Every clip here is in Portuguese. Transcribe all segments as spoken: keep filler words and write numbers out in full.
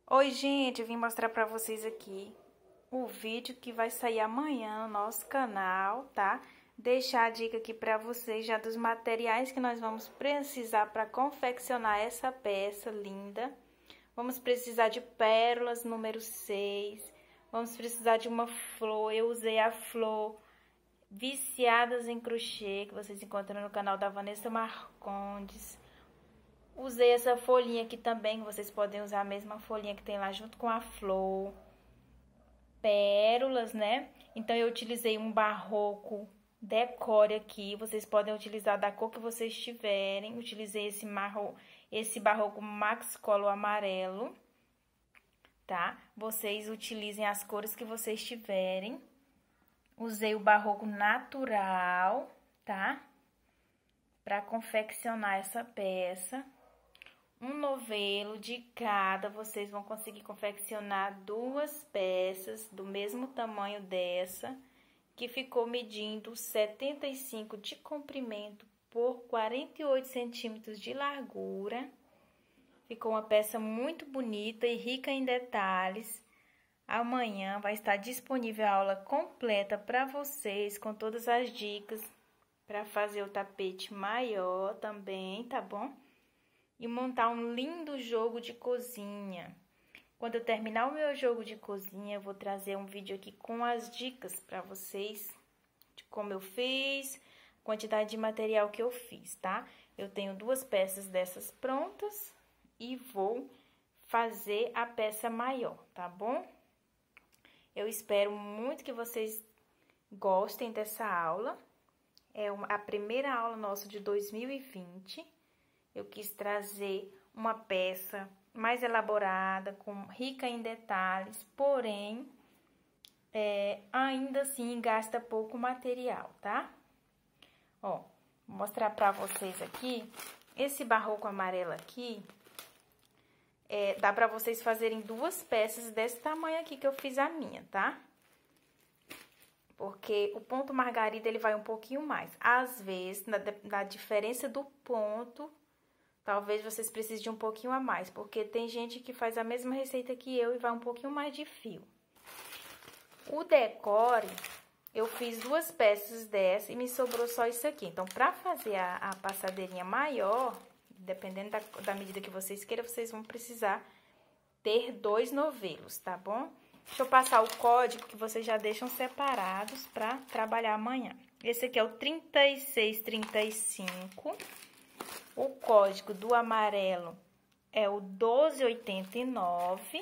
Oi, gente, eu vim mostrar pra vocês aqui o vídeo que vai sair amanhã no nosso canal, tá? Deixar a dica aqui pra vocês já dos materiais que nós vamos precisar para confeccionar essa peça linda. Vamos precisar de pérolas número seis, vamos precisar de uma flor. Eu usei a flor Viciadas em Crochê, que vocês encontram no canal da Vanessa Marcondes. Usei essa folhinha aqui também, vocês podem usar a mesma folhinha que tem lá junto com a flor. Pérolas, né? Então, eu utilizei um barroco decore aqui. Vocês podem utilizar da cor que vocês tiverem. Utilizei esse, marro, esse barroco Max Color amarelo, tá? Vocês utilizem as cores que vocês tiverem. Usei o barroco natural, tá? Para confeccionar essa peça. Um novelo de cada, vocês vão conseguir confeccionar duas peças do mesmo tamanho dessa, que ficou medindo setenta e cinco de comprimento por quarenta e oito centímetros de largura. Ficou uma peça muito bonita e rica em detalhes. Amanhã vai estar disponível a aula completa para vocês, com todas as dicas para fazer o tapete maior também, tá bom? E montar um lindo jogo de cozinha. Quando eu terminar o meu jogo de cozinha, eu vou trazer um vídeo aqui com as dicas para vocês de como eu fiz, quantidade de material que eu fiz, tá? Eu tenho duas peças dessas prontas e vou fazer a peça maior, tá bom? Eu espero muito que vocês gostem dessa aula. É a primeira aula nossa de dois mil e vinte. Eu quis trazer uma peça mais elaborada, com rica em detalhes, porém, é, ainda assim gasta pouco material, tá? Ó, vou mostrar pra vocês aqui, esse barroco amarelo aqui, é, dá pra vocês fazerem duas peças desse tamanho aqui que eu fiz a minha, tá? Porque o ponto margarida, ele vai um pouquinho mais. Às vezes, na, na diferença do ponto, talvez vocês precisem de um pouquinho a mais, porque tem gente que faz a mesma receita que eu e vai um pouquinho mais de fio. O decore, eu fiz duas peças dessa e me sobrou só isso aqui. Então, pra fazer a, a passadeirinha maior, dependendo da, da medida que vocês queiram, vocês vão precisar ter dois novelos, tá bom? Deixa eu passar o código que vocês já deixam separados pra trabalhar amanhã. Esse aqui é o trinta e seis trinta e cinco. O código do amarelo é o doze oitenta e nove.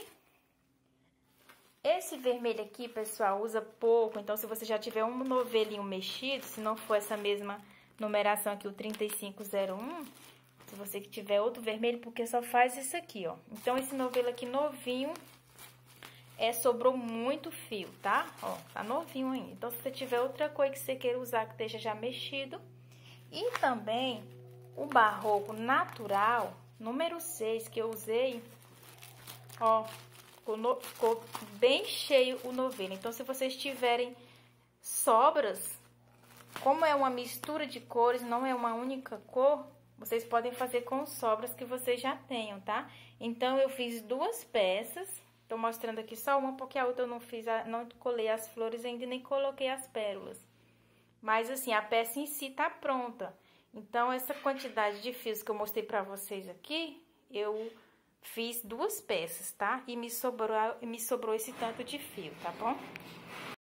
Esse vermelho aqui, pessoal, usa pouco. Então, se você já tiver um novelinho mexido, se não for essa mesma numeração aqui, o trinta e cinco zero um, se você que tiver outro vermelho, porque só faz isso aqui, ó. Então, esse novelo aqui novinho, é, sobrou muito fio, tá? Ó, tá novinho ainda. Então, se você tiver outra cor que você queira usar, que esteja já mexido. E também o barroco natural, número seis, que eu usei, ó, ficou, no, ficou bem cheio o novelo. Então, se vocês tiverem sobras, como é uma mistura de cores, não é uma única cor, vocês podem fazer com sobras que vocês já tenham, tá? Então, eu fiz duas peças, tô mostrando aqui só uma, porque a outra eu não fiz, a, não colei as flores ainda, nem coloquei as pérolas. Mas, assim, a peça em si tá pronta. Então, essa quantidade de fios que eu mostrei pra vocês aqui, eu fiz duas peças, tá? E me sobrou, me sobrou esse tanto de fio, tá bom?